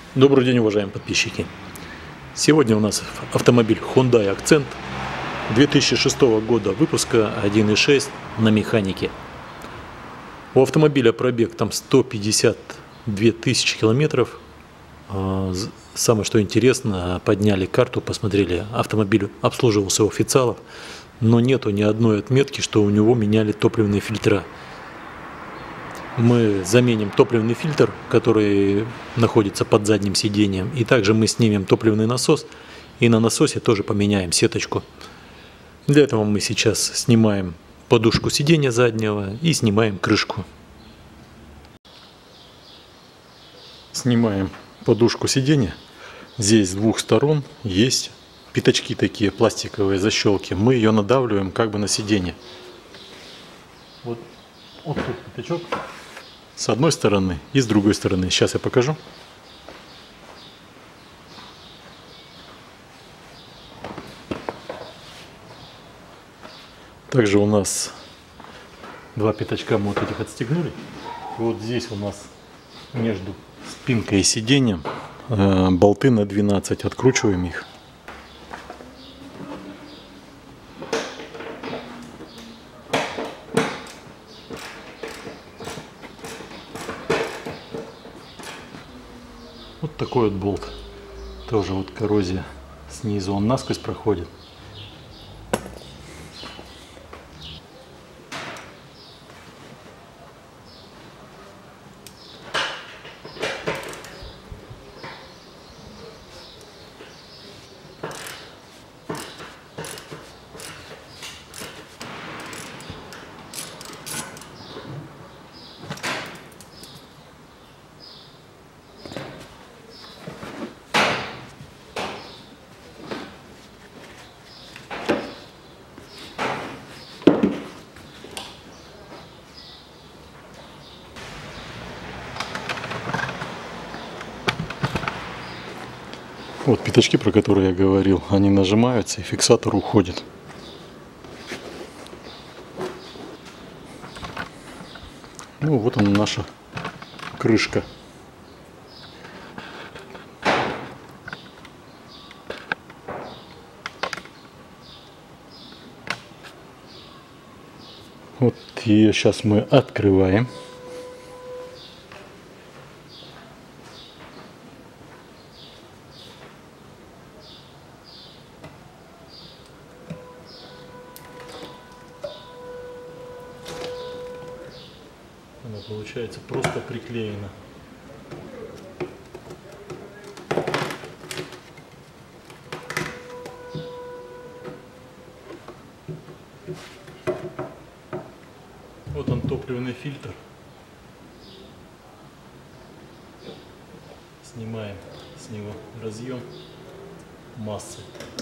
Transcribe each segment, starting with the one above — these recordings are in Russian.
Добрый день, уважаемые подписчики! Сегодня у нас автомобиль Hyundai Accent 2006 года выпуска 1.6 на механике. У автомобиля пробег там 152 тысячи километров. Самое что интересно, подняли карту, посмотрели, автомобиль обслуживался у официалов, но нету ни одной отметки, что у него меняли топливные фильтра. Мы заменим топливный фильтр, который находится под задним сиденьем, и также мы снимем топливный насос, и на насосе тоже поменяем сеточку. Для этого мы сейчас снимаем подушку сиденья заднего и снимаем крышку. Снимаем подушку сиденья. Здесь с двух сторон есть пятачки такие, пластиковые защелки. Мы ее надавливаем как бы на сиденье. Вот тут пятачок. С одной стороны и с другой стороны. Сейчас я покажу. Также у нас два пятачка мы вот этих отстегнули. И вот здесь у нас между спинкой и сиденьем болты на 12. Откручиваем их. Вот такой вот болт. Тоже вот коррозия снизу, он насквозь проходит. Вот пятачки, про которые я говорил, они нажимаются и фиксатор уходит. Ну вот она, наша крышка. Вот ее сейчас мы открываем. Она получается просто приклеена. Вот он, топливный фильтр. Снимаем с него разъем массы.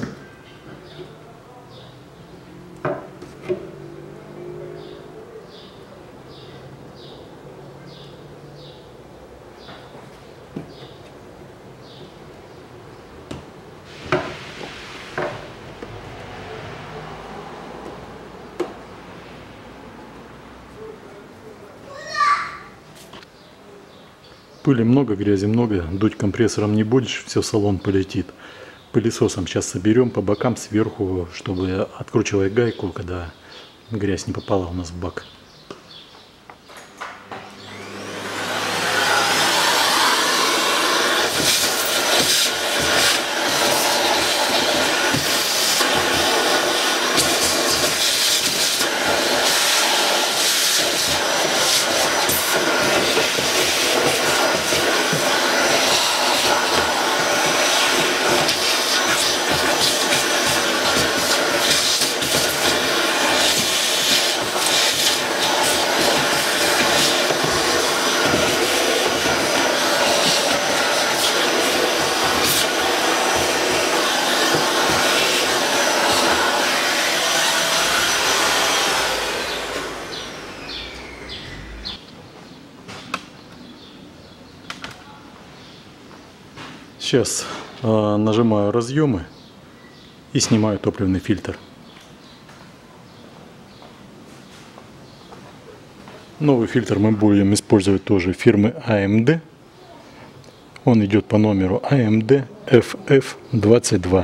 Пыли много, грязи много, дуть компрессором не будешь, все в салон полетит. Пылесосом сейчас соберем по бокам, сверху, чтобы откручивать гайку, когда грязь не попала у нас в бак. Сейчас нажимаю разъемы и снимаю топливный фильтр. Новый фильтр мы будем использовать тоже фирмы AMD. Он идет по номеру AMD FF22.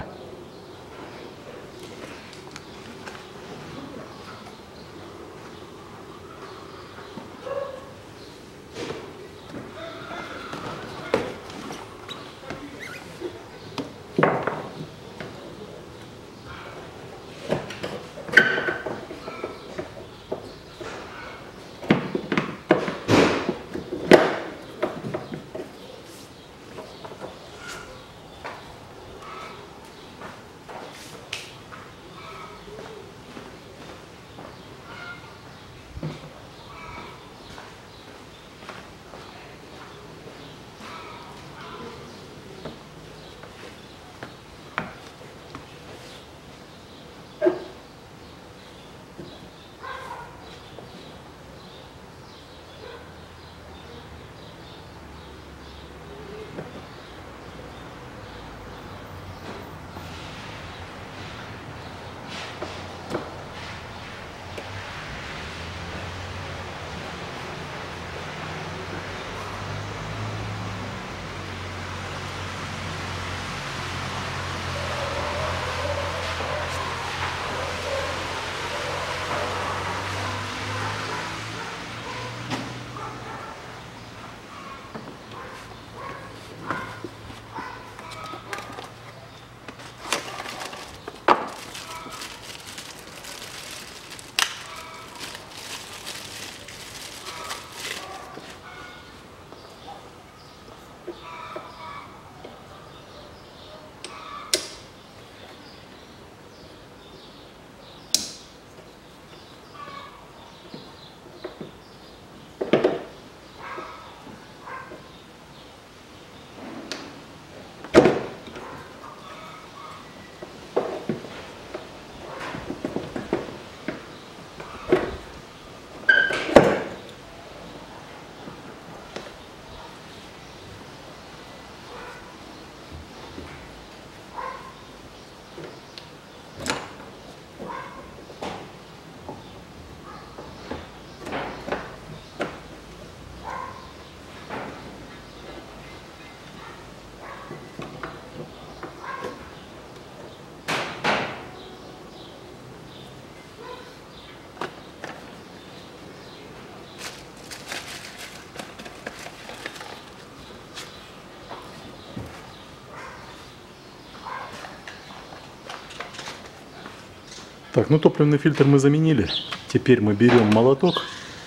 Так, ну топливный фильтр мы заменили. Теперь мы берем молоток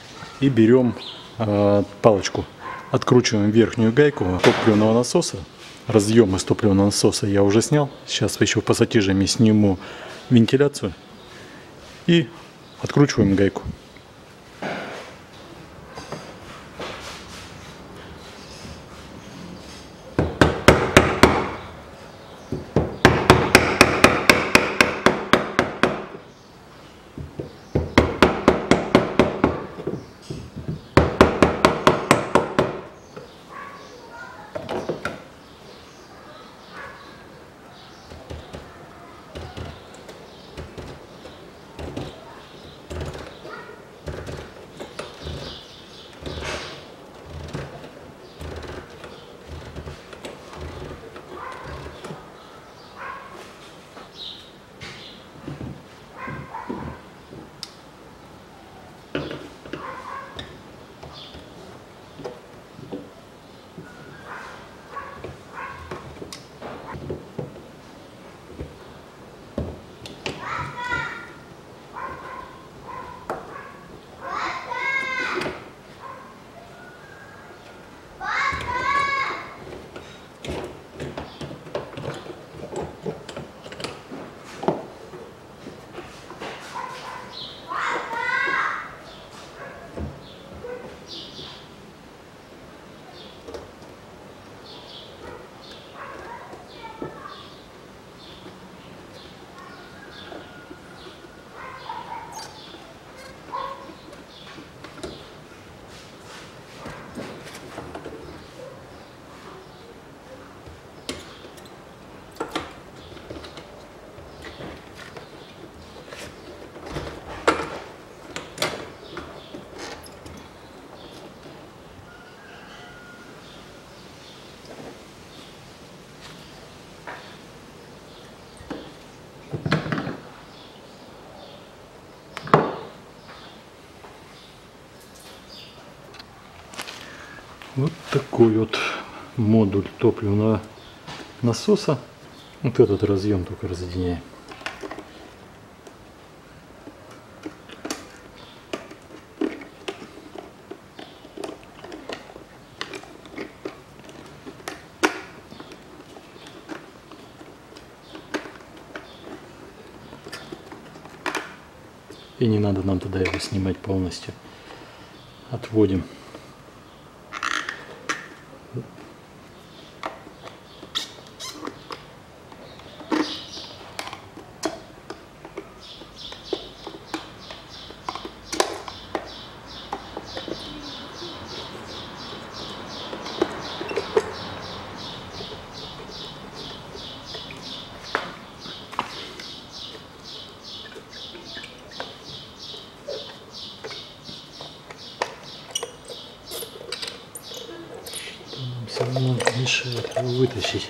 и берем палочку. Откручиваем верхнюю гайку топливного насоса. Разъем из топливного насоса я уже снял. Сейчас еще пассатижами сниму вентиляцию. И откручиваем гайку. такой вот модуль топливного насоса. Вот этот разъем только разъединяем. И не надо нам тогда его снимать полностью. Отводим. Все равно мешает его вытащить.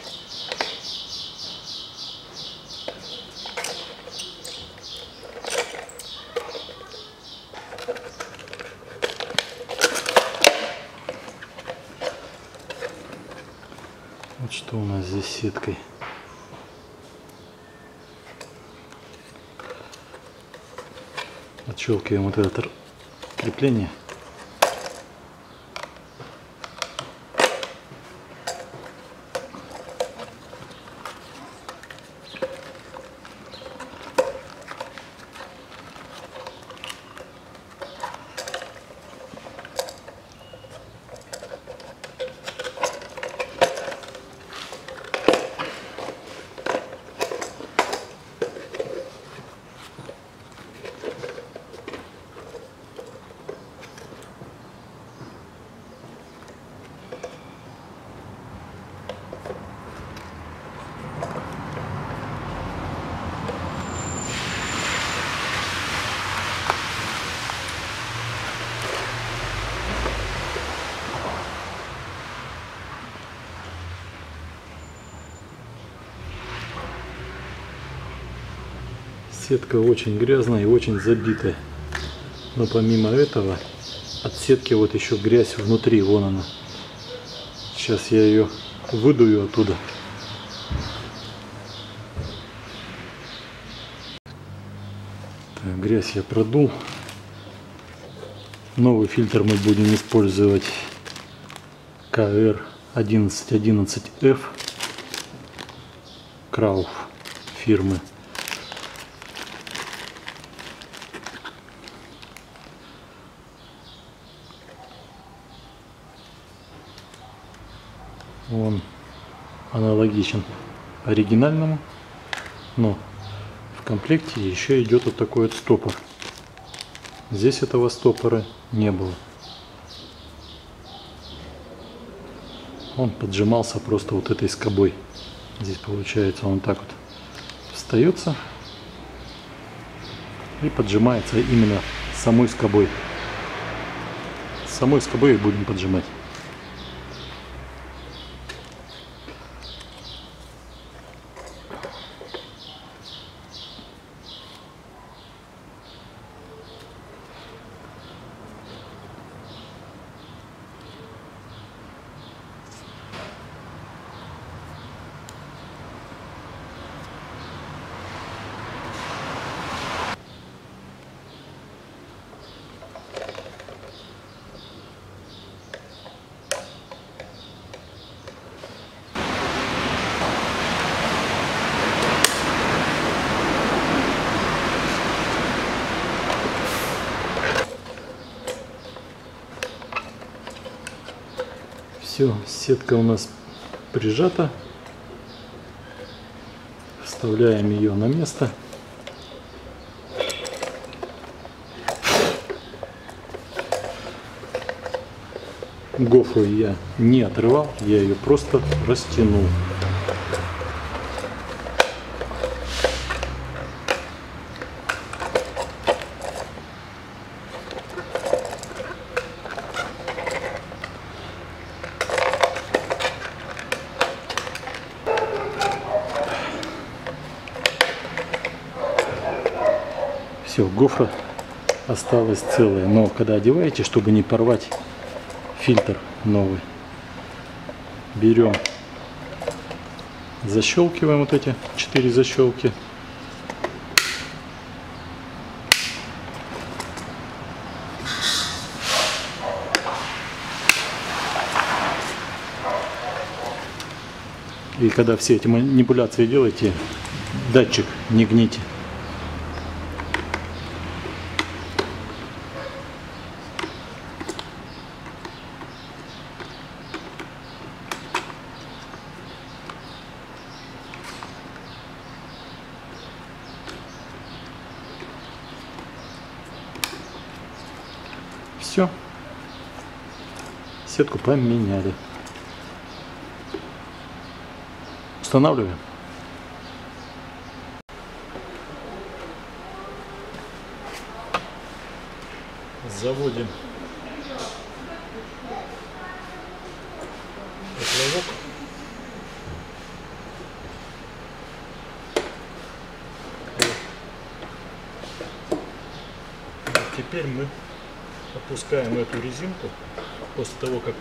Вот что у нас здесь с сеткой. Отщелкиваем вот это крепление. Сетка очень грязная и очень забитая. Но помимо этого от сетки вот еще грязь внутри. Вон она. Сейчас я ее выдую оттуда. Так, грязь я продул. Новый фильтр мы будем использовать KR1111F Крауф фирмы. Он аналогичен оригинальному, но в комплекте еще идет вот такой вот стопор. Здесь этого стопора не было. Он поджимался просто вот этой скобой. Здесь получается он так вот встается и поджимается именно самой скобой. Самой скобой и будем поджимать. Все, сетка у нас прижата. Вставляем ее на место. Гофру я не отрывал, я ее просто растянул. Все, гофра осталась целая, но когда одеваете, чтобы не порвать фильтр новый, берем, защелкиваем вот эти 4 защелки. И когда все эти манипуляции делаете, датчик не гните. Все. Сетку поменяли. Устанавливаем. Заводим поплавок. Теперь мы опускаем эту резинку после того, как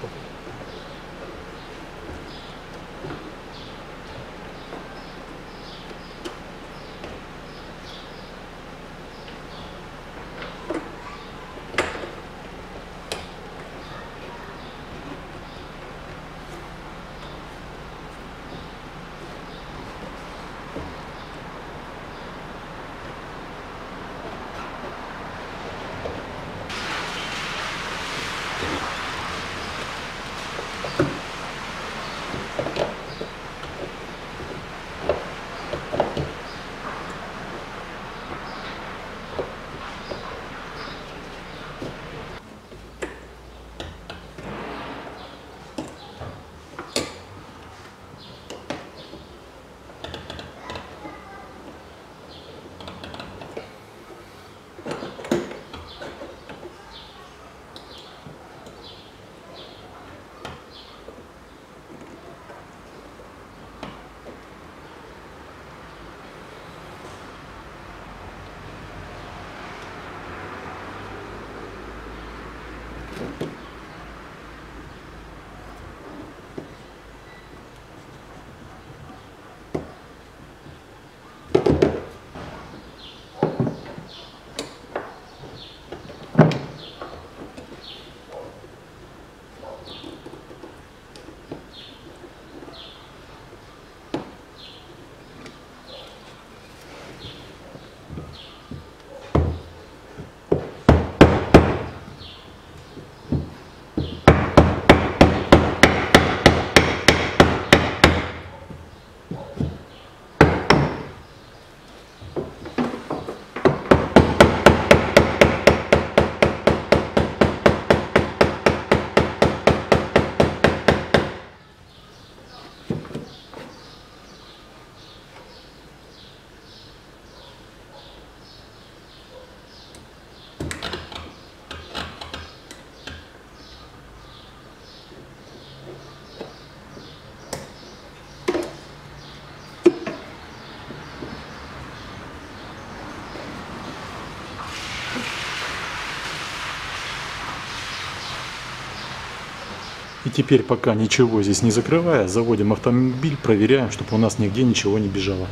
И теперь, пока ничего здесь не закрывая, заводим автомобиль, проверяем, чтобы у нас нигде ничего не бежало.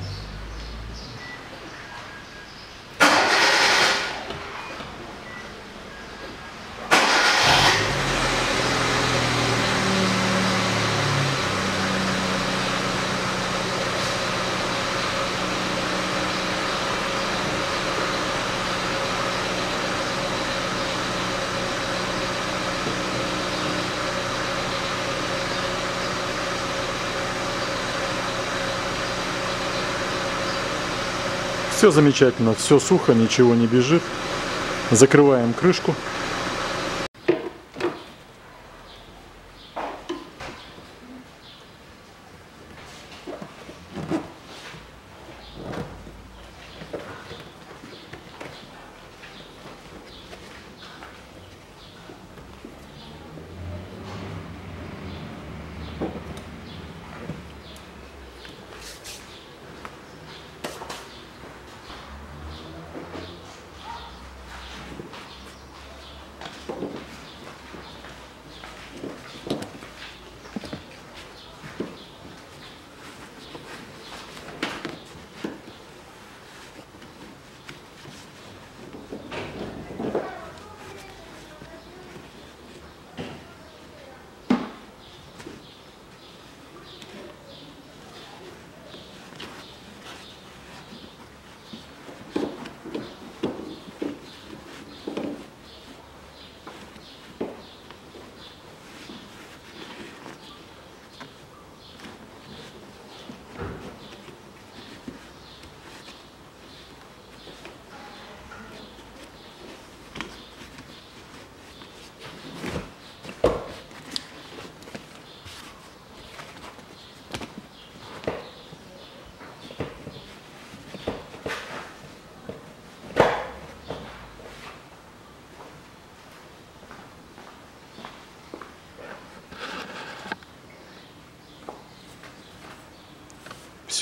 Все замечательно, все сухо, ничего не бежит. Закрываем крышку.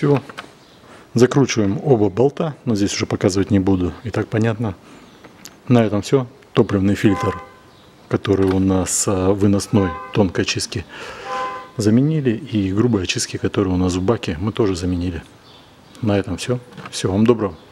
Все. Закручиваем оба болта, но здесь уже показывать не буду. И так понятно. На этом все. Топливный фильтр, который у нас выносной тонкой очистки, заменили. И грубой очистки, которые у нас в баке, мы тоже заменили. На этом все. Всего вам доброго.